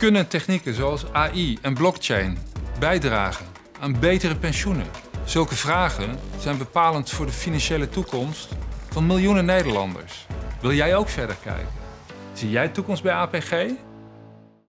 Kunnen technieken zoals AI en blockchain bijdragen aan betere pensioenen? Zulke vragen zijn bepalend voor de financiële toekomst van miljoenen Nederlanders. Wil jij ook verder kijken? Zie jij toekomst bij APG?